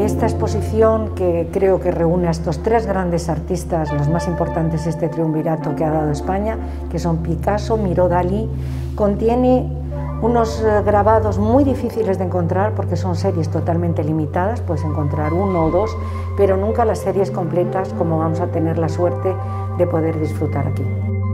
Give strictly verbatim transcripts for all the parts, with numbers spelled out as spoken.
Esta exposición, que creo que reúne a estos tres grandes artistas, los más importantes de este triunvirato que ha dado España, que son Picasso, Miró, Dalí, contiene unos grabados muy difíciles de encontrar porque son series totalmente limitadas, puedes encontrar uno o dos, pero nunca las series completas como vamos a tener la suerte de poder disfrutar aquí.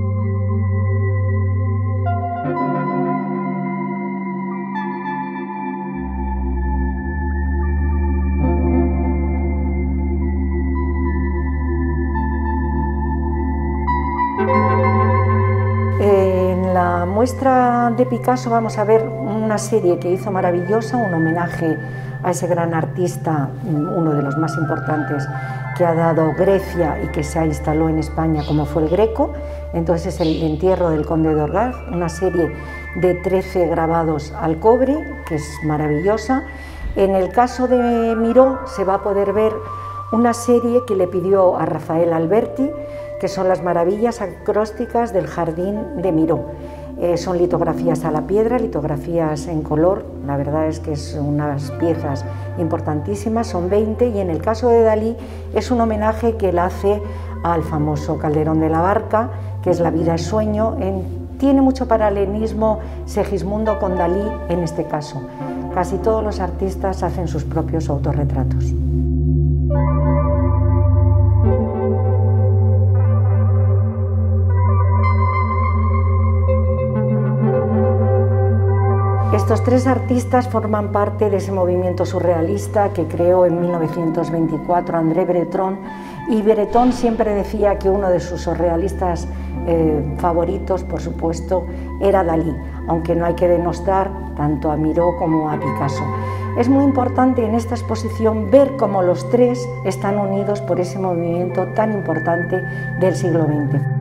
En la muestra de Picasso vamos a ver una serie que hizo maravillosa, un homenaje a ese gran artista, uno de los más importantes que ha dado Grecia y que se instaló en España, como fue el Greco. Entonces es el entierro del conde de Orgaz, una serie de trece grabados al cobre, que es maravillosa. En el caso de Miró se va a poder ver una serie que le pidió a Rafael Alberti, que son las maravillas acrósticas del jardín de Miró. Eh, son litografías a la piedra, litografías en color, la verdad es que son unas piezas importantísimas, son veinte, y en el caso de Dalí es un homenaje que él hace al famoso Calderón de la Barca, que es La vida es sueño. En, tiene mucho paralelismo Segismundo con Dalí en este caso. Casi todos los artistas hacen sus propios autorretratos. Estos tres artistas forman parte de ese movimiento surrealista que creó en mil novecientos veinticuatro André Breton, y Breton siempre decía que uno de sus surrealistas eh, favoritos, por supuesto, era Dalí, aunque no hay que denostar tanto a Miró como a Picasso. Es muy importante en esta exposición ver cómo los tres están unidos por ese movimiento tan importante del siglo veinte.